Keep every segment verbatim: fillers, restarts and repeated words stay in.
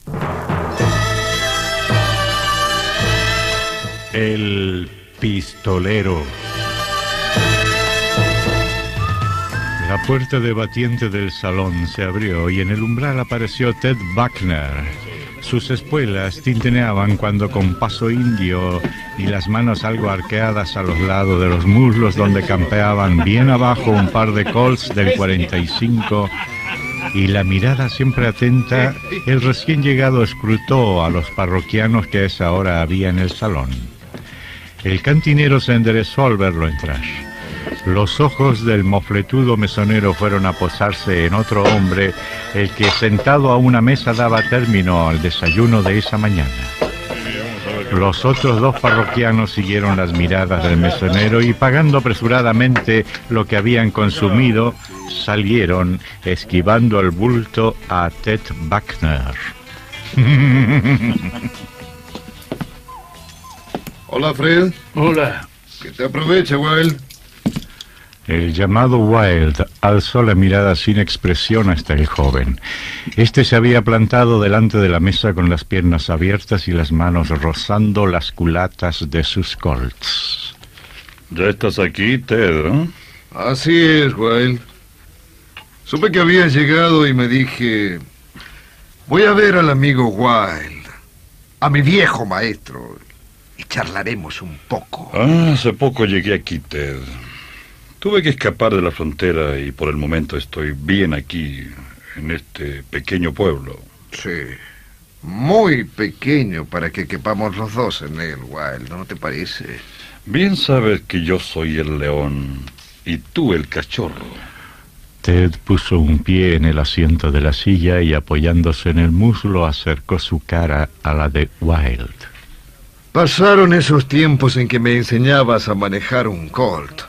El pistolero. La puerta de batiente del salón se abrió y en el umbral apareció Ted Buckner. Sus espuelas tintineaban cuando con paso indio y las manos algo arqueadas a los lados de los muslos donde campeaban bien abajo un par de Colts del cuarenta y cinco y la mirada siempre atenta, el recién llegado escrutó a los parroquianos que a esa hora había en el salón. El cantinero se enderezó al verlo entrar. Los ojos del mofletudo mesonero fueron a posarse en otro hombre, el que sentado a una mesa daba término al desayuno de esa mañana. Los otros dos parroquianos siguieron las miradas del mesonero y pagando apresuradamente lo que habían consumido, salieron esquivando el bulto a Ted Buckner. Hola, Fred. Hola. Que te aproveche, Wild. El llamado Wild alzó la mirada sin expresión hasta el joven. Este se había plantado delante de la mesa con las piernas abiertas y las manos rozando las culatas de sus Colts. Ya estás aquí, Ted, ¿eh? Así es, Wild. Supe que habías llegado y me dije... Voy a ver al amigo Wild, a mi viejo maestro, y charlaremos un poco. Ah, hace poco llegué aquí, Ted. Tuve que escapar de la frontera y por el momento estoy bien aquí, en este pequeño pueblo. Sí, muy pequeño para que quepamos los dos en él, Wild, ¿no te parece? Bien sabes que yo soy el león y tú el cachorro. Ted puso un pie en el asiento de la silla y apoyándose en el muslo acercó su cara a la de Wild. Pasaron esos tiempos en que me enseñabas a manejar un Colt.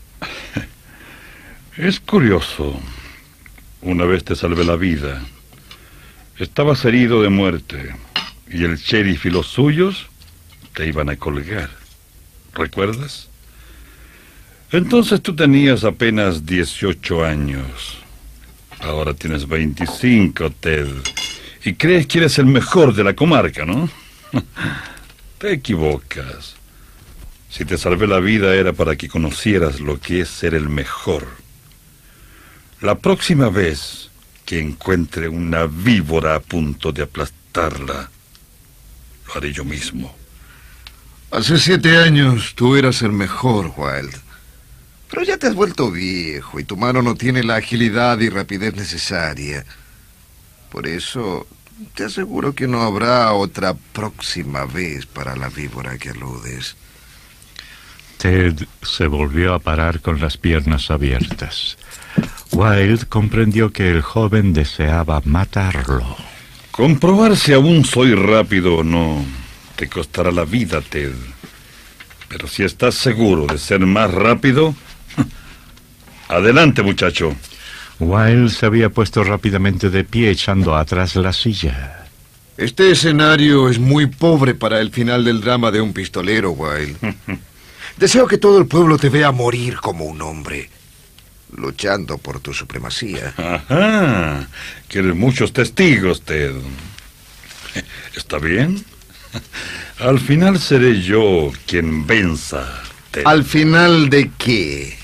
Es curioso. Una vez te salvé la vida. Estabas herido de muerte y el sheriff y los suyos te iban a colgar. ¿Recuerdas? Entonces tú tenías apenas dieciocho años. Ahora tienes veinticinco, Ted. Y crees que eres el mejor de la comarca, ¿no? Te equivocas. Si te salvé la vida era para que conocieras lo que es ser el mejor. La próxima vez que encuentre una víbora a punto de aplastarla, lo haré yo mismo. Hace siete años tú eras el mejor, Wild. Pero ya te has vuelto viejo y tu mano no tiene la agilidad y rapidez necesaria. Por eso te aseguro que no habrá otra próxima vez para la víbora que aludes. Ted se volvió a parar con las piernas abiertas. Wild comprendió que el joven deseaba matarlo. Comprobar si aún soy rápido o no te costará la vida, Ted. Pero si estás seguro de ser más rápido, adelante, muchacho. Wild se había puesto rápidamente de pie echando atrás la silla. Este escenario es muy pobre para el final del drama de un pistolero, Wild. Deseo que todo el pueblo te vea morir como un hombre, luchando por tu supremacía. Ajá, quieres muchos testigos, Ted. ¿Está bien? Al final seré yo quien venza, Ted. ¿Al final de qué?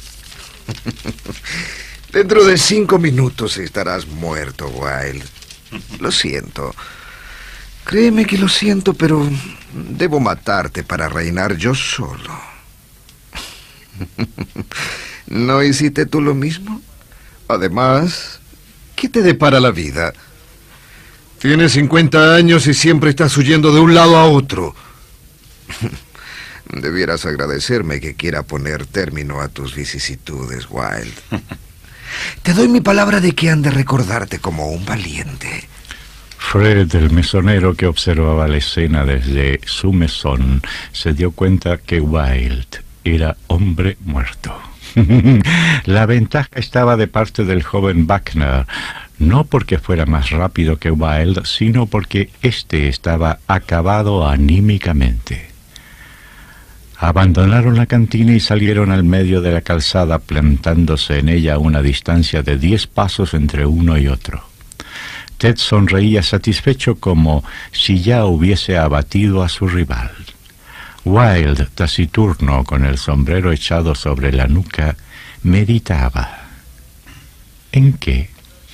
Dentro de cinco minutos estarás muerto, Wild. Lo siento. Créeme que lo siento, pero debo matarte para reinar yo solo. ¿No hiciste tú lo mismo? Además, ¿qué te depara la vida? Tienes cincuenta años y siempre estás huyendo de un lado a otro. Debieras agradecerme que quiera poner término a tus vicisitudes, Wild. Te doy mi palabra de que han de recordarte como un valiente. Fred, el mesonero que observaba la escena desde su mesón, se dio cuenta que Wild era hombre muerto. La ventaja estaba de parte del joven Buckner, no porque fuera más rápido que Wild, sino porque éste estaba acabado anímicamente. Abandonaron la cantina y salieron al medio de la calzada, plantándose en ella a una distancia de diez pasos entre uno y otro. Ted sonreía satisfecho como si ya hubiese abatido a su rival. Wilde, taciturno, con el sombrero echado sobre la nuca, meditaba. ¿En qué?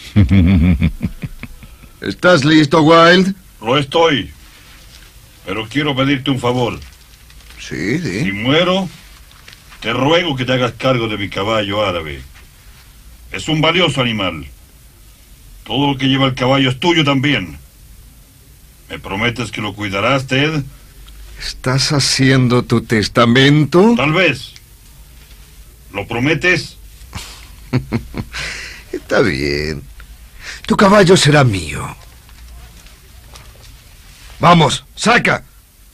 ¿Estás listo, Wilde? Lo estoy. Pero quiero pedirte un favor. Sí, sí. Si muero, te ruego que te hagas cargo de mi caballo árabe. Es un valioso animal. Todo lo que lleva el caballo es tuyo también. ¿Me prometes que lo cuidarás, Ted? ¿Estás haciendo tu testamento? Tal vez. ¿Lo prometes? Está bien. Tu caballo será mío. Vamos, saca.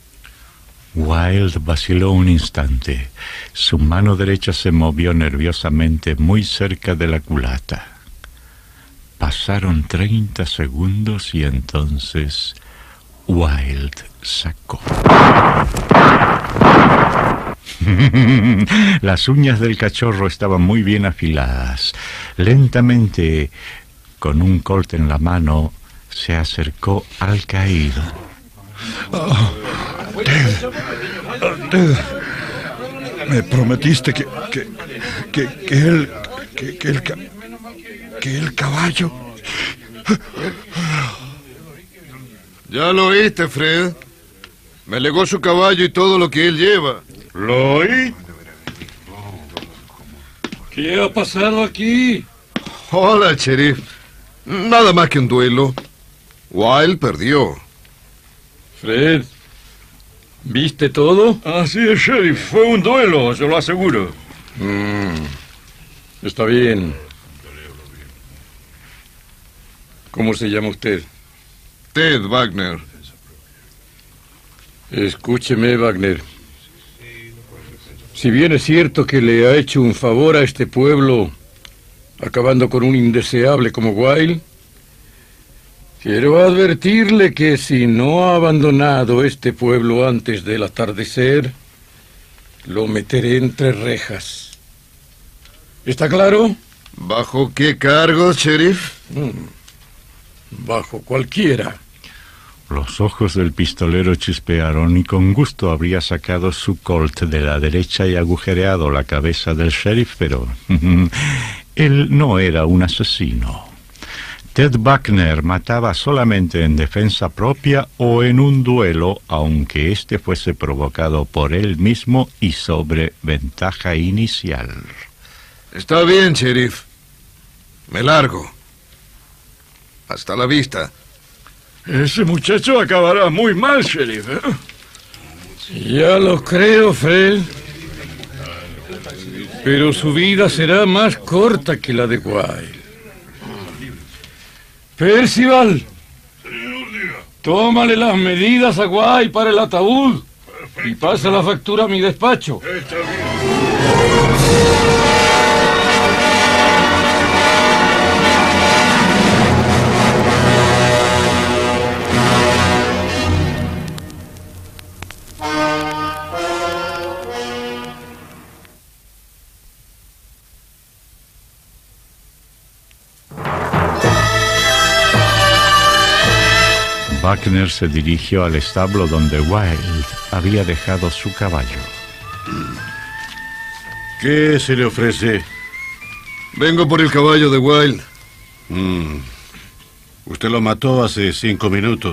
Wilde vaciló un instante. Su mano derecha se movió nerviosamente muy cerca de la culata. Pasaron treinta segundos y entonces Wilde sacó. Las uñas del cachorro estaban muy bien afiladas. Lentamente, con un colt en la mano, se acercó al caído. Oh, Ted, oh, Ted, me prometiste que que que, que el que, que el que el caballo. Ya lo oíste, Fred. Me legó su caballo y todo lo que él lleva. ¿Lo oí? ¿Qué ha pasado aquí? Hola, sheriff. Nada más que un duelo. Wilde perdió. Fred, ¿viste todo? Así es, sheriff. Fue un duelo, se lo aseguro. Mm, está bien. ¿Cómo se llama usted? Ted Wagner. Escúcheme, Wagner. Si bien es cierto que le ha hecho un favor a este pueblo, acabando con un indeseable como Wilde, quiero advertirle que si no ha abandonado este pueblo antes del atardecer, lo meteré entre rejas. ¿Está claro? ¿Bajo qué cargos, sheriff? Mm, bajo cualquiera. Los ojos del pistolero chispearon y con gusto habría sacado su colt de la derecha y agujereado la cabeza del sheriff, pero él no era un asesino. Ted Wagner mataba solamente en defensa propia o en un duelo, aunque éste fuese provocado por él mismo y sobre ventaja inicial. Está bien, sheriff. Me largo. Hasta la vista. Ese muchacho acabará muy mal, sheriff, ¿eh? Ya lo creo, Fred. Pero su vida será más corta que la de Wilde. Percival, tómale las medidas a Wilde para el ataúd y pasa la factura a mi despacho. Wagner se dirigió al establo donde Wilde había dejado su caballo. ¿Qué se le ofrece? Vengo por el caballo de Wilde. Mm. Usted lo mató hace cinco minutos.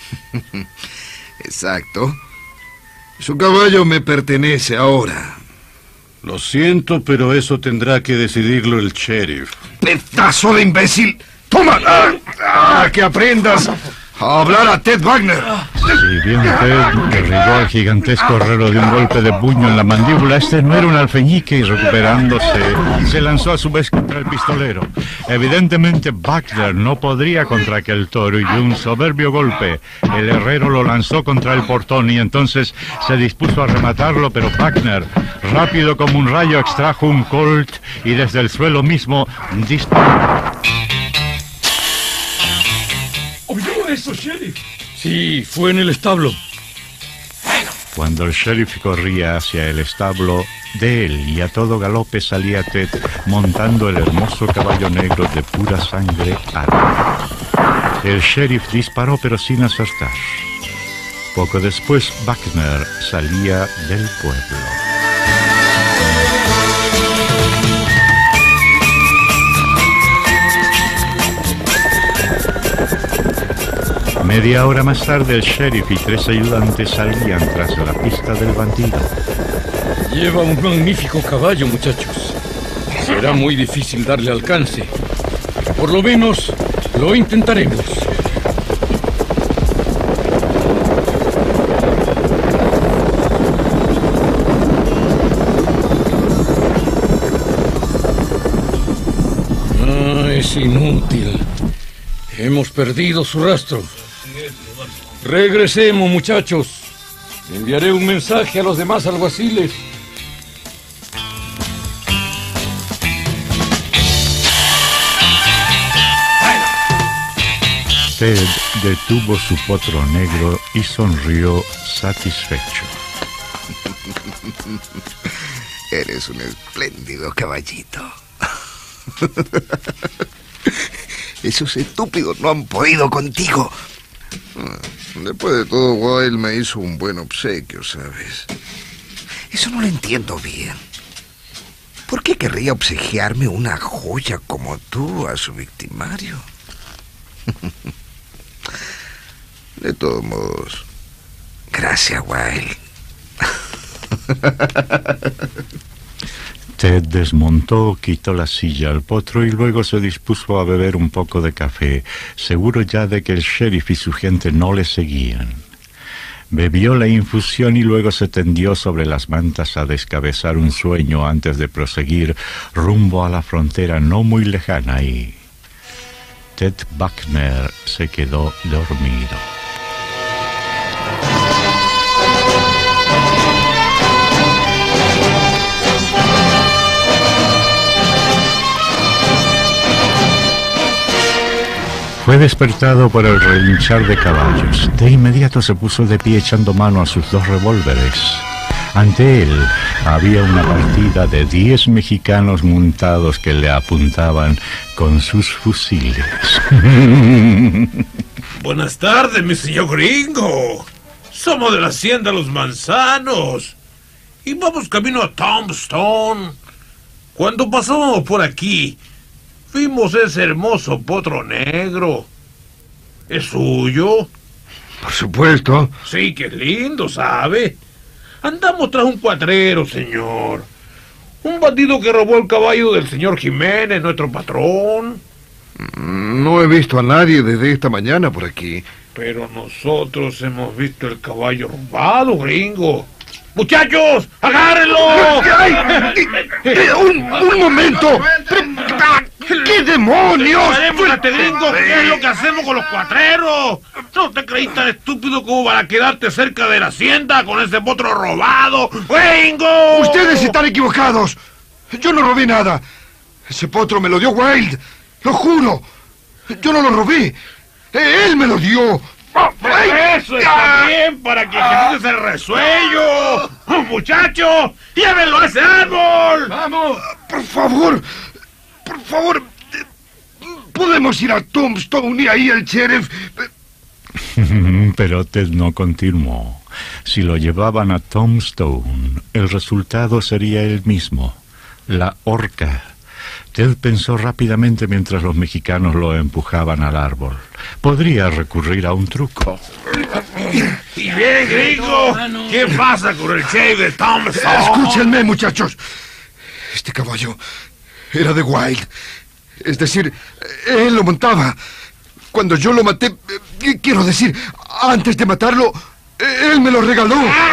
Exacto. Su caballo me pertenece ahora. Lo siento, pero eso tendrá que decidirlo el sheriff. ¡Pedazo de imbécil! ¡Toma! ¡Ah! ¡Ah! ¡Que aprendas a hablar a Ted Wagner! Si bien Ted derribó al gigantesco herrero de un golpe de puño en la mandíbula, este no era un alfeñique y recuperándose, se lanzó a su vez contra el pistolero. Evidentemente Wagner no podría contra aquel toro y de un soberbio golpe el herrero lo lanzó contra el portón y entonces se dispuso a rematarlo, pero Wagner, rápido como un rayo, extrajo un colt y desde el suelo mismo disparó. ¿Oyó eso, sheriff? Sí, fue en el establo. Cuando el sheriff corría hacia el establo, de él y a todo galope salía Ted montando el hermoso caballo negro de pura sangre árabe. El sheriff disparó pero sin acertar. Poco después, Buckner salía del pueblo. Media hora más tarde, el sheriff y tres ayudantes salían tras la pista del bandido. Lleva un magnífico caballo, muchachos. Será muy difícil darle alcance. Por lo menos, lo intentaremos. Ah, es inútil. Hemos perdido su rastro. Regresemos, muchachos. Enviaré un mensaje a los demás alguaciles. Ted detuvo su potro negro y sonrió satisfecho. Eres un espléndido caballito. Esos estúpidos no han podido contigo. Después de todo, Wild me hizo un buen obsequio, ¿sabes? Eso no lo entiendo bien. ¿Por qué querría obsequiarme una joya como tú a su victimario? De todos modos, gracias, Wild. Ted desmontó, quitó la silla al potro y luego se dispuso a beber un poco de café, seguro ya de que el sheriff y su gente no le seguían. Bebió la infusión y luego se tendió sobre las mantas a descabezar un sueño antes de proseguir rumbo a la frontera no muy lejana y Ted Buckner se quedó dormido. Fue despertado por el relinchar de caballos. De inmediato se puso de pie echando mano a sus dos revólveres. Ante él había una partida de diez mexicanos montados que le apuntaban con sus fusiles. Buenas tardes, mi señor gringo. Somos de la hacienda Los Manzanos y vamos camino a Tombstone. Cuando pasamos por aquí, vimos ese hermoso potro negro. ¿Es suyo? Por supuesto. Sí, qué lindo, ¿sabe? Andamos tras un cuatrero, señor. Un bandido que robó el caballo del señor Jiménez, nuestro patrón. No he visto a nadie desde esta mañana por aquí. Pero nosotros hemos visto el caballo robado, gringo. ¡Muchachos, agárrenlo! ¡Ay! ¡Un, un momento! ¿Qué demonios? ¡Haremos a este gringo! ¿Qué es lo que hacemos con los cuatreros? ¿No te creí tan estúpido como para quedarte cerca de la hacienda con ese potro robado? ¡Gringo! Ustedes están equivocados. Yo no robé nada. Ese potro me lo dio Wild. Lo juro. Yo no lo robé. Él me lo dio. Eso está bien para que quites el resuello. ¡Muchachos! ¡Llévenlo a ese árbol! ¡Vamos! Por favor. Por favor. Podemos ir a Tombstone y ahí el sheriff. Pero Ted no continuó. Si lo llevaban a Tombstone, el resultado sería el mismo: la horca. Ted pensó rápidamente mientras los mexicanos lo empujaban al árbol. Podría recurrir a un truco. Y bien, gringo, ¿qué pasa con el sheriff de Tombstone? Escúchenme, muchachos. Este caballo era de Wild. Es decir, él lo montaba. Cuando yo lo maté, eh, quiero decir, antes de matarlo, él me lo regaló.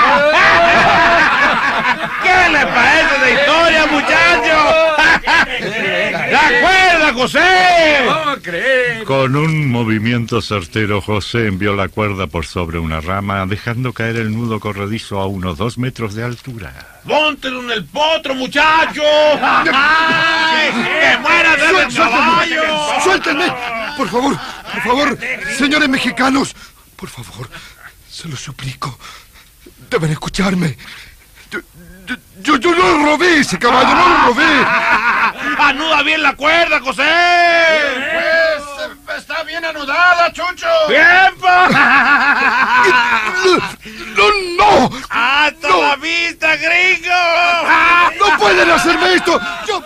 ¿Qué le parece de historia, muchacho? ¡De acuerdo, José! ¿Cómo crees? Con un movimiento certero, José envió la cuerda por sobre una rama, dejando caer el nudo corredizo a unos dos metros de altura. ¡Póntelo en el potro, muchacho! ¡Ay! ¡Que muera de el caballo! ¡Suéltenme! Por favor, por favor, señores mexicanos. Por favor, se lo suplico. Deben escucharme. Yo, yo, yo, yo no robé ese caballo, no lo robé. ¡Anuda bien la cuerda, José! Pues, está bien anudada, Chucho. ¡Tiempo! ¡No, no! ¡Hasta no. la vista, gringo! ¡No pueden hacerme esto! ¡Yo!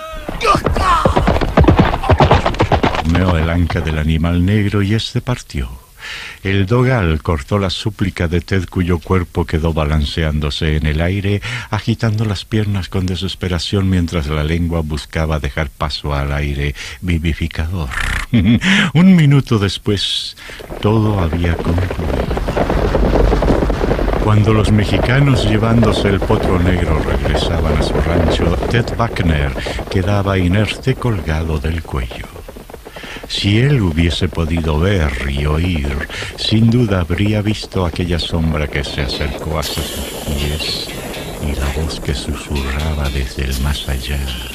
Meó el anca del animal negro y este partió. El dogal cortó la súplica de Ted, cuyo cuerpo quedó balanceándose en el aire, agitando las piernas con desesperación mientras la lengua buscaba dejar paso al aire vivificador. Un minuto después, todo había concluido. Cuando los mexicanos llevándose el potro negro regresaban a su rancho, Ted Buckner quedaba inerte colgado del cuello. Si él hubiese podido ver y oír, sin duda habría visto aquella sombra que se acercó hacia sus pies y la voz que susurraba desde el más allá.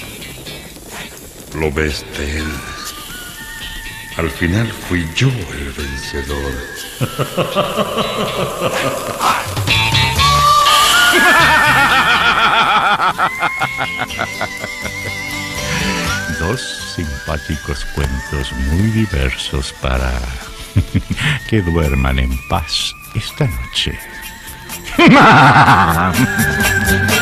¿Lo ves, Ted? Al final fui yo el vencedor. Dos simpáticos cuentos muy diversos para que duerman en paz esta noche.